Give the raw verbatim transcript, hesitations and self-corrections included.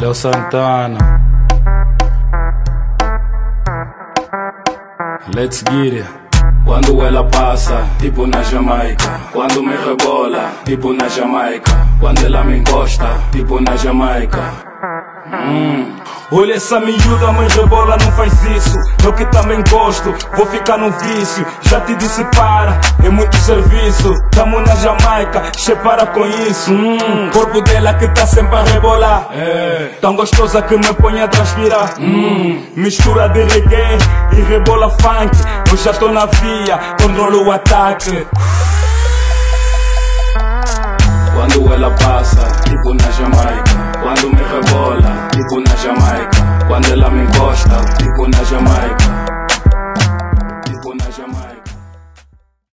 Léo Santana. Let's get it. Quando ela passa, tipo na Jamaica. Quando me rebola, tipo na Jamaica. Quando ela me encosta, tipo na Jamaica. Hum. Olha essa miúda, me rebola, não faz isso. Eu que também gosto, vou ficar no vício. Já te disse para, é muito serviço. Tamo na Jamaica, che para com isso. hum. Corpo dela que tá sempre a rebolar, é. Tão gostosa que me põe a transpirar. hum. Mistura de reggae e rebola funk. Eu já tô na via, controlo o ataque. Quando ela passa, tipo na Jamaica. Quando me rebola, tipo na Jamaica. Quando ela me encosta, tipo na Jamaica.